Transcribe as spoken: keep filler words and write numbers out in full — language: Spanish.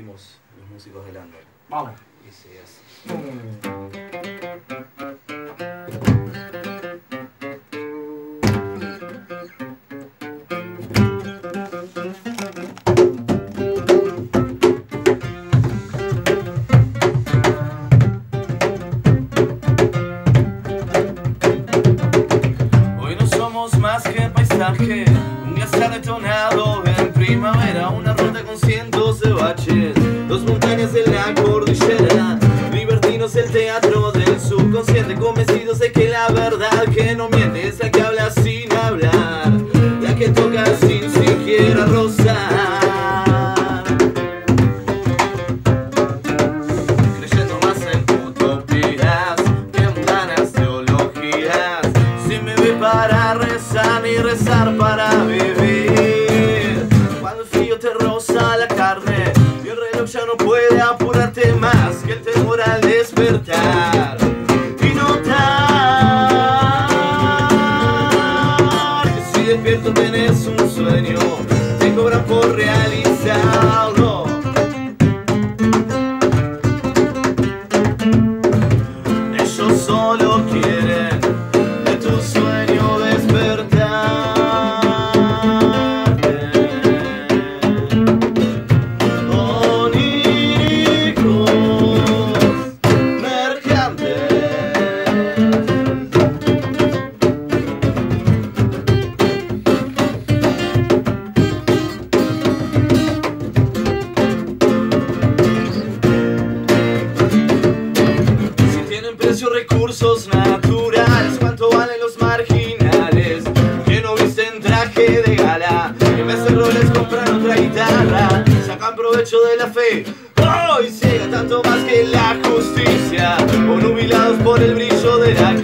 seguimos los músicos del Under. Vamos. Y sí, así. Hoy no somos más que paisaje, un glaciar detonado en primavera, una ruta con cientos de baches, dos montañas de la cordillera, libertinos el teatro del subconsciente, convencidos de que la verdad que no miente es la que habla sin hablar, la que toca sin siquiera rozar, creyendo más en utopías que mundanas teologías, sin vivir para rezar ni rezar para vivir. Cuando el frío te roza la carne y el reloj ya no puede apurarte más que el temor al despertar y notar que si despierto tenés un sueño, te cobran por realizarlo. Ellos solo quieren de tu sueño despertarte. Oníricos, mercantes. Si tienen precio recursos naturales, ¿cuánto valen los marginales? Que no visten traje de gala, que en vez de roles compran otra guitarra, sacan provecho de la fe, oh, y ciega tanto más que la justicia, o nubilados por el brillo de la